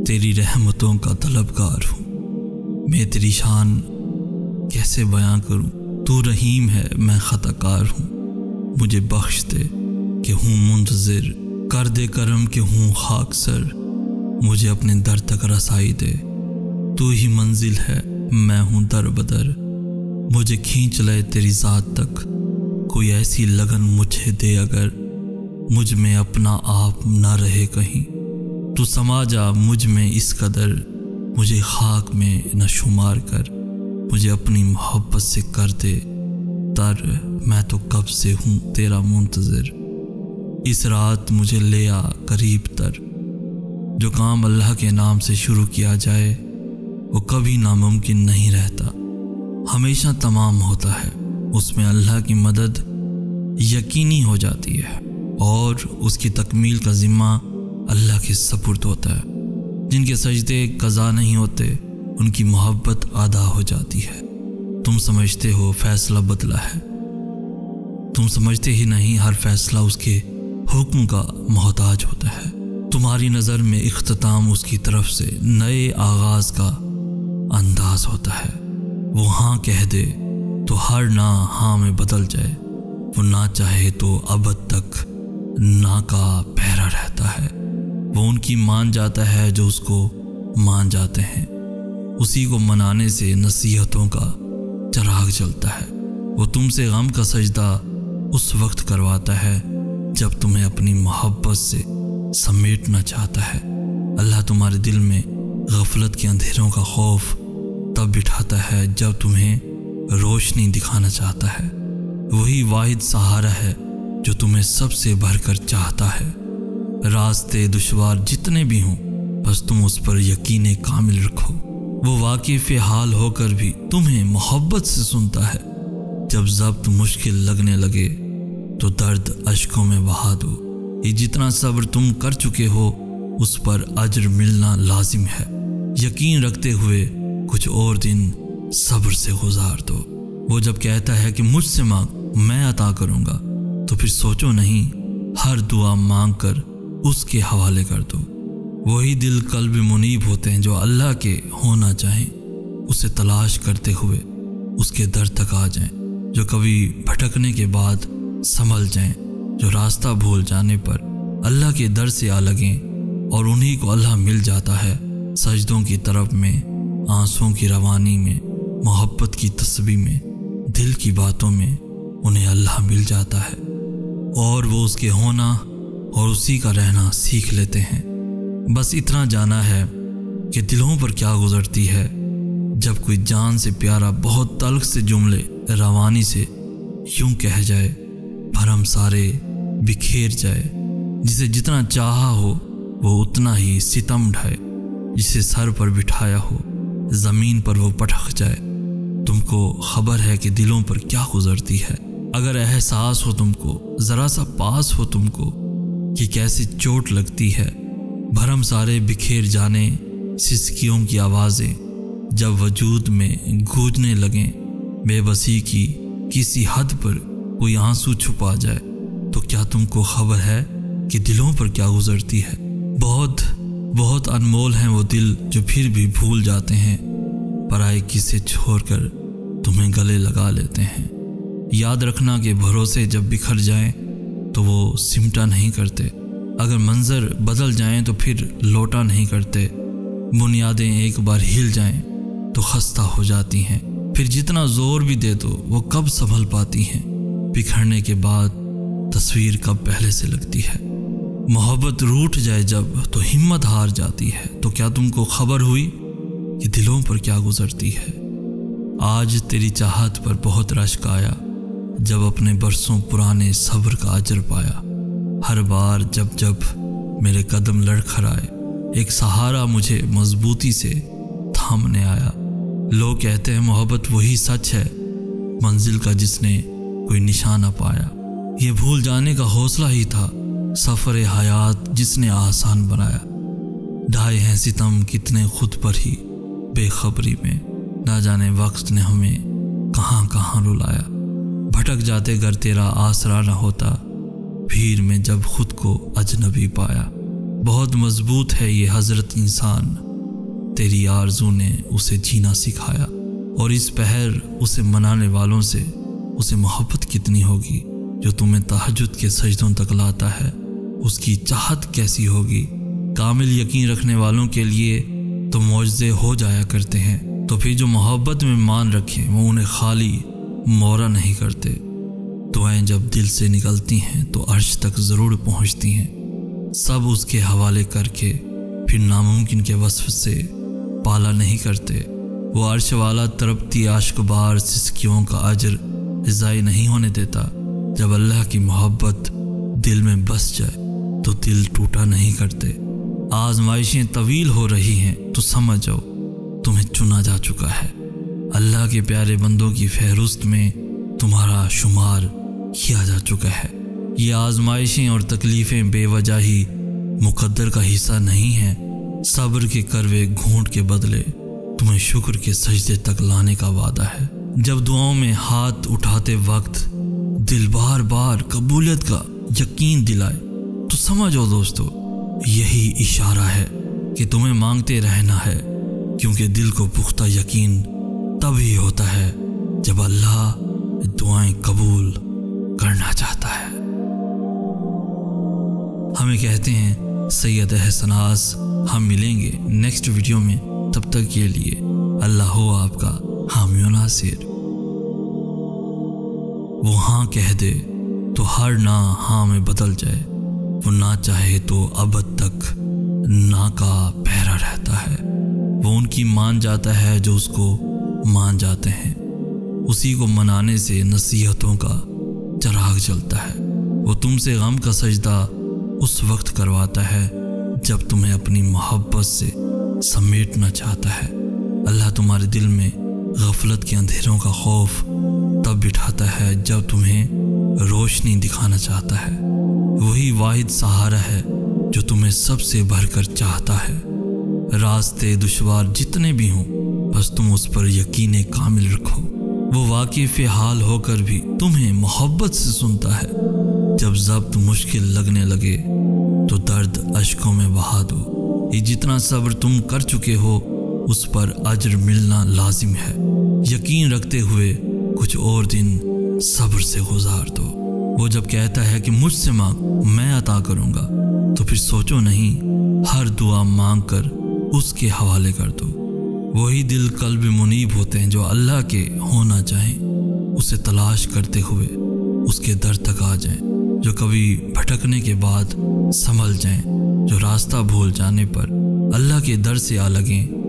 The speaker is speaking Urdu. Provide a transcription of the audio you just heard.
تیری رحمتوں کا طلبگار ہوں، میں تیری شان کیسے بیاں کروں؟ تو رحیم ہے، میں خطا کار ہوں، مجھے بخش دے کہ ہوں منتظر، کر دے کرم کہ ہوں خاک سر، مجھے اپنے در تک رسائی دے، تو ہی منزل ہے میں ہوں در بدر، مجھے کھینچ لے تیری ذات تک، کوئی ایسی لگن مجھے دے اگر مجھ میں اپنا آپ نہ رہے کہیں، تو سما جا مجھ میں اس قدر، مجھے خاک میں نہ شمار کر، مجھے اپنی محبت سے کر دے تر، میں تو کب سے ہوں تیرا منتظر، اس رات مجھے لے آ قریب تر، جو کام اللہ کے نام سے شروع کیا جائے وہ کبھی ناممکن نہیں رہتا، ہمیشہ تمام ہوتا ہے، اس میں اللہ کی مدد یقینی ہو جاتی ہے اور اس کی تکمیل کا ذمہ اللہ کے سپرد ہوتا ہے، جن کے سجدے قضا نہیں ہوتے ان کی محبت ادا ہو جاتی ہے، تم سمجھتے ہو فیصلہ بدلا ہے، تم سمجھتے ہی نہیں ہر فیصلہ اس کے حکم کا محتاج ہوتا ہے، تمہاری نظر میں اختتام اس کی طرف سے نئے آغاز کا انداز ہوتا ہے، وہ ہاں کہہ دے تو ہر نہ ہاں میں بدل جائے، وہ نہ چاہے تو ابد تک نہ کا پہرا رہتا ہے، وہ ان کی مان جاتا ہے جو اس کو مان جاتے ہیں، اسی کو منانے سے نصیحتوں کا چراغ جلتا ہے، وہ تم سے غم کا سجدہ اس وقت کرواتا ہے جب تمہیں اپنی محبت سے سمیٹنا چاہتا ہے، اللہ تمہارے دل میں غفلت کے اندھیروں کا خوف تب بٹھاتا ہے جب تمہیں روشنی دکھانا چاہتا ہے، وہی واحد سہارا ہے جو تمہیں سب سے بڑھ کر چاہتا ہے، راستے دشوار جتنے بھی ہوں بس تم اس پر یقین کامل رکھو، وہ واقف حال ہو کر بھی تمہیں محبت سے سنتا ہے، جب ضبط مشکل لگنے لگے تو درد اشکوں میں بہا دو، یہ جتنا صبر تم کر چکے ہو اس پر اجر ملنا لازم ہے، یقین رکھتے ہوئے کچھ اور دن صبر سے گزار دو، وہ جب کہتا ہے کہ مجھ سے مانگ میں عطا کروں گا تو پھر سوچو نہیں، ہر دعا مانگ کر اس کے حوالے کر دو، وہی دل قلب منیب ہوتے ہیں جو اللہ کے ہونا چاہیں، اسے تلاش کرتے ہوئے اس کے در تک آ جائیں، جو کبھی بھٹکنے کے بعد سنبھل جائیں، جو راستہ بھول جانے پر اللہ کے در سے آ لگیں اور انہی کو اللہ مل جاتا ہے، سجدوں کی طرف میں، آنسوں کی روانی میں، محبت کی تسبیح میں، دل کی باتوں میں انہیں اللہ مل جاتا ہے اور وہ اس کے ہونا اور اسی کا رہنا سیکھ لیتے ہیں، بس اتنا جانا ہے کہ دلوں پر کیا گزرتی ہے جب کوئی جان سے پیارا بہت تلخ سے جملے روانی سے یوں کہہ جائے، بھرم سارے بکھیر جائے، جسے جتنا چاہا ہو وہ اتنا ہی ستم ڈھائے، جسے سر پر بٹھایا ہو زمین پر وہ پٹخ جائے، تم کو خبر ہے کہ دلوں پر کیا گزرتی ہے، اگر احساس ہو تم کو، ذرا سا پاس ہو تم کو کہ کیسے چوٹ لگتی ہے، بھرم سارے بکھیر جانے، سسکیوں کی آوازیں جب وجود میں گونجنے لگیں، بے بسی کی کسی حد پر کوئی آنسو چھپا جائے، تو کیا تم کو خبر ہے کہ دلوں پر کیا گزرتی ہے، بہت بہت انمول ہیں وہ دل جو پھر بھی بھول جاتے ہیں، پرائے کسے چھوڑ کر تمہیں گلے لگا لیتے ہیں، یاد رکھنا کہ بھروسے جب بکھر جائیں تو وہ سمٹا نہیں کرتے، اگر منظر بدل جائیں تو پھر لوٹا نہیں کرتے، بنیادیں ایک بار ہل جائیں تو خستہ ہو جاتی ہیں، پھر جتنا زور بھی دے دو وہ کب سنبھل پاتی ہیں، بکھرنے کے بعد تصویر کب پہلے سے لگتی ہے، محبت روٹھ جائے جب تو ہمت ہار جاتی ہے، تو کیا تم کو خبر ہوئی کہ دلوں پر کیا گزرتی ہے، آج تیری چاہت پر بہت رشک آیا، جب اپنے برسوں پرانے صبر کا اجر پایا، ہر بار جب میرے قدم لڑکھڑائے، ایک سہارا مجھے مضبوطی سے تھامنے آیا، لوگ کہتے ہیں محبت وہی سچ ہے منزل کا جس نے کوئی نشانہ پایا، یہ بھول جانے کا حوصلہ ہی تھا سفر حیات جس نے آسان بنایا، ڈھائے ہیں ستم کتنے خود پر ہی بے خبری میں، نہ جانے وقت نے ہمیں کہاں کہاں رلایا، بھٹک جاتے گر تیرا آسرا نہ ہوتا، بھیڑ میں جب خود کو اجنبی پایا، بہت مضبوط ہے یہ حضرت انسان، تیری آرزو نے اسے جینا سکھایا، اور اس پہر اسے منانے والوں سے اسے محبت کتنی ہوگی۔ جو تمہیں تہجد کے سجدوں تک لاتا ہے اس کی چاہت کیسی ہوگی۔ کامل یقین رکھنے والوں کے لیے تو معجزے ہو جایا کرتے ہیں، تو پھر جو محبت میں مان رکھیں وہ انہیں خالی مورا نہیں کرتے۔ دعائیں جب دل سے نکلتی ہیں تو عرش تک ضرور پہنچتی ہیں، سب اس کے حوالے کر کے پھر ناممکن کے وصف سے پالا نہیں کرتے۔ وہ عرش والا تڑپتی عاشق بار سسکیوں کا اجر ضائع نہیں ہونے دیتا۔ جب اللہ کی محبت دل میں بس جائے تو دل ٹوٹا نہیں کرتے۔ آزمائشیں طویل ہو رہی ہیں تو سمجھ جاؤ تمہیں چنا جا چکا ہے۔ اللہ کے پیارے بندوں کی فہرست میں تمہارا شمار کیا جا چکا ہے۔ یہ آزمائشیں اور تکلیفیں بے وجہ ہی مقدر کا حصہ نہیں ہیں۔ صبر کے کروے گھونٹ کے بدلے تمہیں شکر کے سجدے تک لانے کا وعدہ ہے۔ جب دعاؤں میں ہاتھ اٹھاتے وقت دل بار بار قبولیت کا یقین دلائے تو سمجھو دوستو یہی اشارہ ہے کہ تمہیں مانگتے رہنا ہے، کیونکہ دل کو پختہ یقین تب ہی ہوتا ہے جب اللہ دعائیں قبول کرنا چاہتا ہے۔ ہمیں کہتے ہیں سید احسناس، ہم ملیں گے نیکسٹ ویڈیو میں، تب تک کے لیے اللہ ہو آپ کا حامی و ناصر۔ وہ ہاں کہہ دے تو ہر نہ ہاں میں بدل جائے، وہ نہ چاہے تو ابد تک نہ کا پہرا رہتا ہے۔ وہ ان کی مان جاتا ہے جو اس کو مان جاتے ہیں، اسی کو منانے سے نصیحتوں کا چراغ جلتا ہے۔ وہ تم سے غم کا سجدہ اس وقت کرواتا ہے جب تمہیں اپنی محبت سے سمیٹنا چاہتا ہے۔ اللہ تمہارے دل میں غفلت کے اندھیروں کا خوف تب بٹھاتا ہے جب تمہیں روشنی دکھانا چاہتا ہے۔ وہی واحد سہارا ہے جو تمہیں سب سے بڑھ کر چاہتا ہے۔ راستے دشوار جتنے بھی ہوں بس تم اس پر یقین کامل رکھو۔ وہ واقف حال ہو کر بھی تمہیں محبت سے سنتا ہے۔ جب ضبط مشکل لگنے لگے تو درد اشکوں میں بہا دو۔ یہ جتنا صبر تم کر چکے ہو اس پر اجر ملنا لازم ہے۔ یقین رکھتے ہوئے کچھ اور دن صبر سے گزار دو۔ وہ جب کہتا ہے کہ مجھ سے مانگ میں عطا کروں گا تو پھر سوچو نہیں، ہر دعا مانگ کر اس کے حوالے کر دو۔ وہی دل قلب منیب ہوتے ہیں جو اللہ کے ہونا چاہیں، اسے تلاش کرتے ہوئے اس کے در تک آ جائیں، جو کبھی بھٹکنے کے بعد سنبھل جائیں، جو راستہ بھول جانے پر اللہ کے در سے آ لگیں